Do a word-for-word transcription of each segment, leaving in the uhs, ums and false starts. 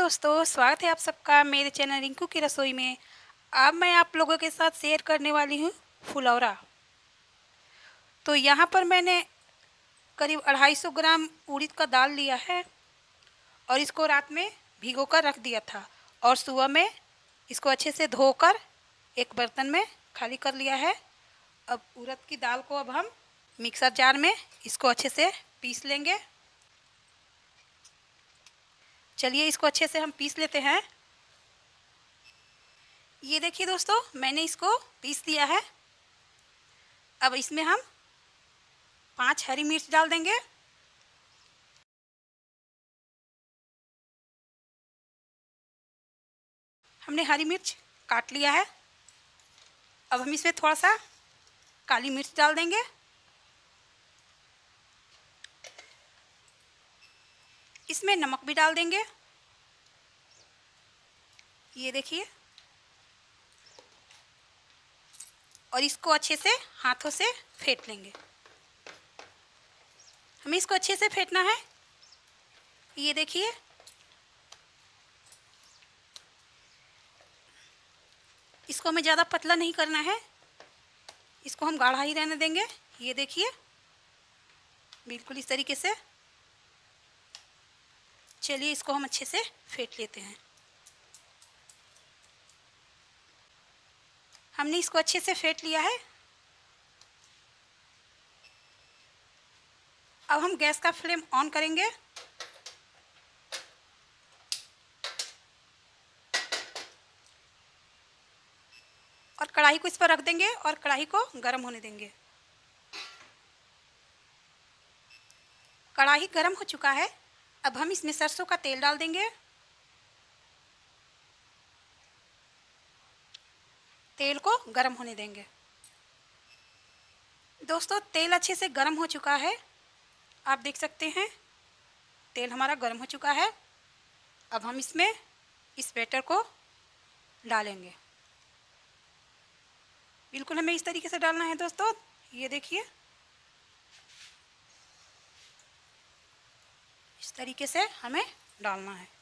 दोस्तों, स्वागत है आप सबका मेरे चैनल रिंकू की रसोई में। अब मैं आप लोगों के साथ शेयर करने वाली हूँ फुलौरा। तो यहाँ पर मैंने करीब अढ़ाई सौ ग्राम उड़द का दाल लिया है और इसको रात में भिगोकर रख दिया था और सुबह में इसको अच्छे से धोकर एक बर्तन में खाली कर लिया है। अब उड़द की दाल को अब हम मिक्सर जार में इसको अच्छे से पीस लेंगे। चलिए इसको अच्छे से हम पीस लेते हैं। ये देखिए दोस्तों, मैंने इसको पीस दिया है। अब इसमें हम पांच हरी मिर्च डाल देंगे। हमने हरी मिर्च काट लिया है। अब हम इसमें थोड़ा सा काली मिर्च डाल देंगे। इसमें नमक भी डाल देंगे। ये देखिए, और इसको अच्छे से हाथों से फेंट लेंगे। हमें इसको अच्छे से फेंटना है। ये देखिए, इसको हमें ज़्यादा पतला नहीं करना है, इसको हम गाढ़ा ही रहने देंगे। ये देखिए, बिल्कुल इस तरीके से। चलिए इसको हम अच्छे से फेंट लेते हैं। हमने इसको अच्छे से फेंट लिया है। अब हम गैस का फ्लेम ऑन करेंगे और कढ़ाई को इस पर रख देंगे और कढ़ाई को गर्म होने देंगे। कढ़ाई गर्म हो चुका है। अब हम इसमें सरसों का तेल डाल देंगे। तेल को गर्म होने देंगे। दोस्तों, तेल अच्छे से गर्म हो चुका है। आप देख सकते हैं तेल हमारा गर्म हो चुका है। अब हम इसमें इस बैटर को डालेंगे। बिल्कुल हमें इस तरीके से डालना है दोस्तों। ये देखिए, इस तरीके से हमें डालना है।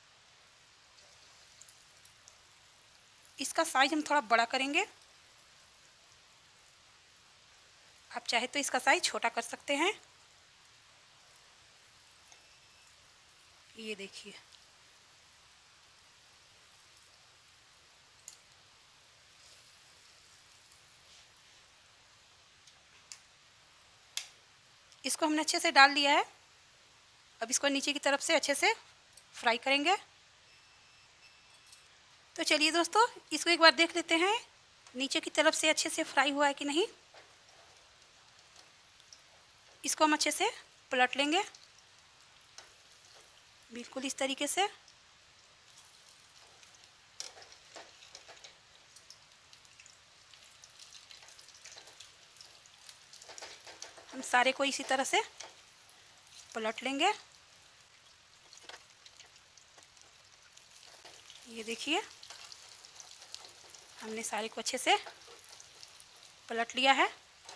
इसका साइज हम थोड़ा बड़ा करेंगे। आप चाहे तो इसका साइज छोटा कर सकते हैं। ये देखिए, इसको हमने अच्छे से डाल लिया है। अब इसको नीचे की तरफ से अच्छे से फ्राई करेंगे। तो चलिए दोस्तों, इसको एक बार देख लेते हैं नीचे की तरफ से अच्छे से फ्राई हुआ है कि नहीं। इसको हम अच्छे से पलट लेंगे, बिल्कुल इस तरीके से। हम सारे को इसी तरह से पलट लेंगे। ये देखिए, हमने सारे को अच्छे से पलट लिया है।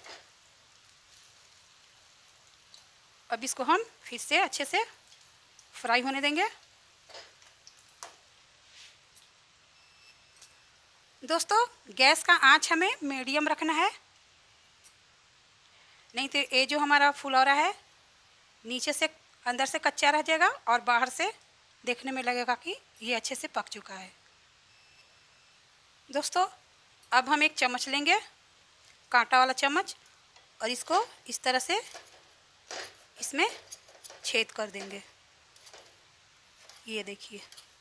अब इसको हम फिर से अच्छे से फ्राई होने देंगे। दोस्तों, गैस का आंच हमें मीडियम रखना है, नहीं तो ये जो हमारा फुलौरा है नीचे से अंदर से कच्चा रह जाएगा और बाहर से देखने में लगेगा कि ये अच्छे से पक चुका है। दोस्तों, अब हम एक चम्मच लेंगे, कांटा वाला चम्मच, और इसको इस तरह से इसमें छेद कर देंगे। ये देखिए,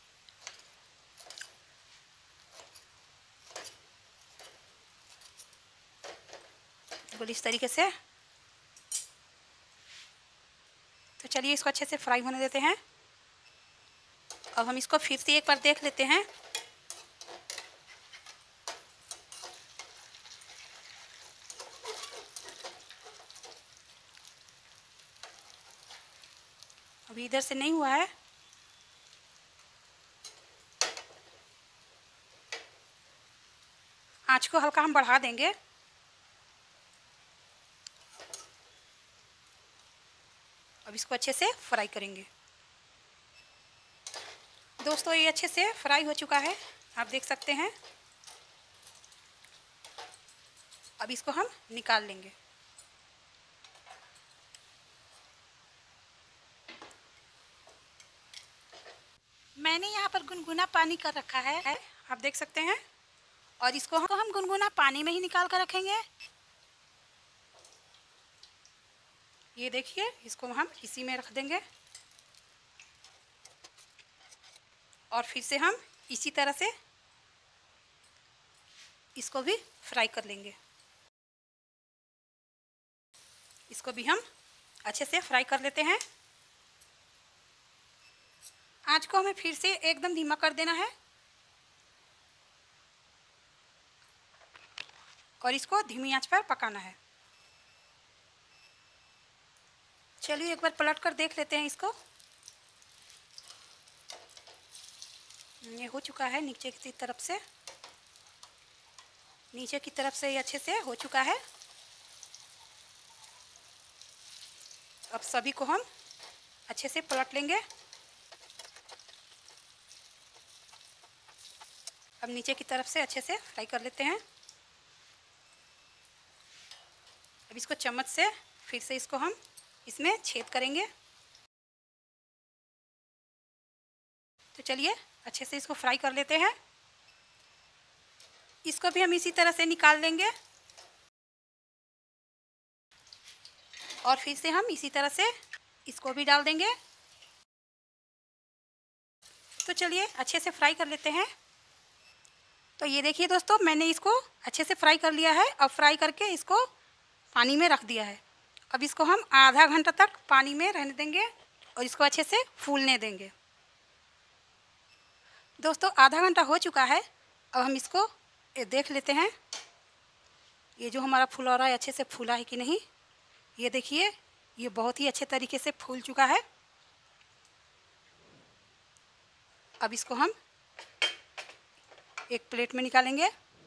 बिल्कुल इस तरीके से। तो चलिए इसको अच्छे से फ्राई होने देते हैं। अब हम इसको फिर से एक बार देख लेते हैं। अभी इधर से नहीं हुआ है। आंच को हल्का हम बढ़ा देंगे। अब इसको अच्छे से फ्राई करेंगे। दोस्तों ये अच्छे से फ्राई हो चुका है, आप देख सकते हैं। अब इसको हम निकाल लेंगे। मैंने यहाँ पर गुनगुना पानी कर रखा है, आप देख सकते हैं। और इसको हम गुनगुना पानी में ही निकाल कर रखेंगे। ये देखिए, इसको हम इसी में रख देंगे और फिर से हम इसी तरह से इसको भी फ्राई कर लेंगे। इसको भी हम अच्छे से फ्राई कर लेते हैं। आँच को हमें फिर से एकदम धीमा कर देना है और इसको धीमी आंच पर पकाना है। चलिए एक बार पलट कर देख लेते हैं इसको। ये हो चुका है नीचे की तरफ से, नीचे की तरफ से ये अच्छे से हो चुका है। अब सभी को हम अच्छे से पलट लेंगे। अब नीचे की तरफ से अच्छे से फ्राई कर लेते हैं। अब इसको चम्मच से फिर से इसको हम इसमें छेद करेंगे। तो चलिए अच्छे से इसको फ्राई कर लेते हैं। इसको भी हम इसी तरह से निकाल लेंगे और फिर से हम इसी तरह से इसको भी डाल देंगे। तो चलिए अच्छे से फ्राई कर लेते हैं। तो ये देखिए दोस्तों, मैंने इसको अच्छे से फ्राई कर लिया है। अब फ्राई करके इसको पानी में रख दिया है। अब इसको हम आधा घंटा तक पानी में रहने देंगे और इसको अच्छे से फूलने देंगे। दोस्तों आधा घंटा हो चुका है। अब हम इसको देख लेते हैं, ये जो हमारा फुलौरा है अच्छे से फूला है कि नहीं। ये देखिए, ये बहुत ही अच्छे तरीके से फूल चुका है। अब इसको हम एक प्लेट में निकालेंगे।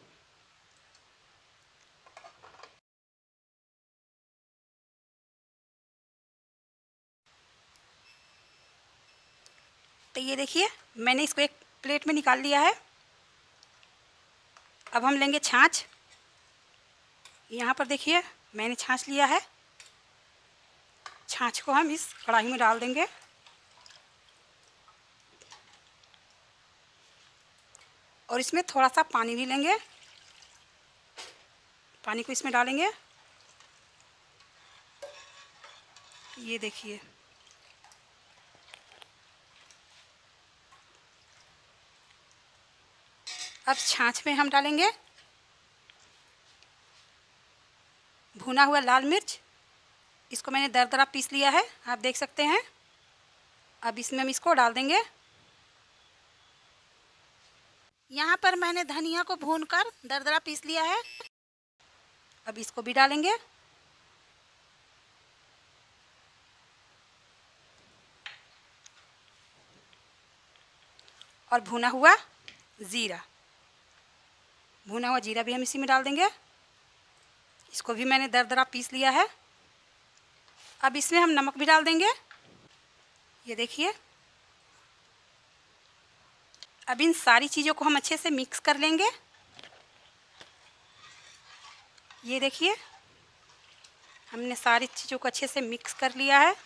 तो ये देखिए, मैंने इसको एक प्लेट में निकाल लिया है। अब हम लेंगे छाछ। यहाँ पर देखिए मैंने छाछ लिया है। छाछ को हम इस कढ़ाई में डाल देंगे और इसमें थोड़ा सा पानी भी लेंगे। पानी को इसमें डालेंगे। ये देखिए, अब छाछ में हम डालेंगे भुना हुआ लाल मिर्च। इसको मैंने दरदरा पीस लिया है, आप देख सकते हैं। अब इसमें हम इसको डाल देंगे। यहाँ पर मैंने धनिया को भूनकर दरदरा पीस लिया है। अब इसको भी डालेंगे। और भुना हुआ ज़ीरा, भुना हुआ जीरा भी हम इसी में डाल देंगे। इसको भी मैंने दरदरा पीस लिया है। अब इसमें हम नमक भी डाल देंगे। ये देखिए, अब इन सारी चीज़ों को हम अच्छे से मिक्स कर लेंगे। ये देखिए, हमने सारी चीज़ों को अच्छे से मिक्स कर लिया है।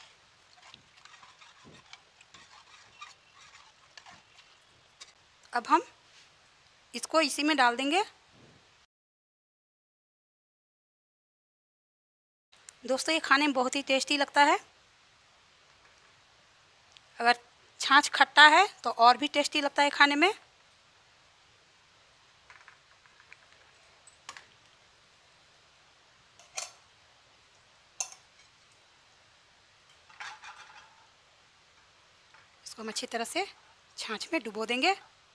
अब हम इसको इसी में डाल देंगे। दोस्तों ये खाने में बहुत ही टेस्टी लगता है। अगर छाछ खट्टा है तो और भी टेस्टी लगता है खाने में। इसको हम अच्छी तरह से छाछ में डुबो देंगे।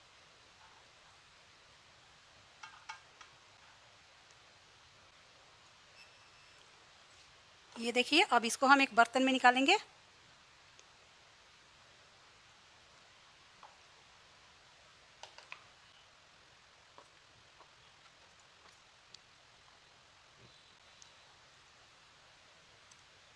ये देखिए, अब इसको हम एक बर्तन में निकालेंगे।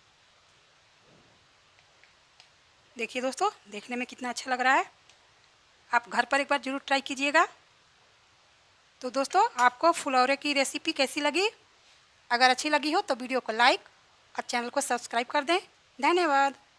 देखिए दोस्तों, देखने में कितना अच्छा लग रहा है। आप घर पर एक बार ज़रूर ट्राई कीजिएगा। तो दोस्तों, आपको फुलौरे की रेसिपी कैसी लगी? अगर अच्छी लगी हो तो वीडियो को लाइक और चैनल को सब्सक्राइब कर दें। धन्यवाद।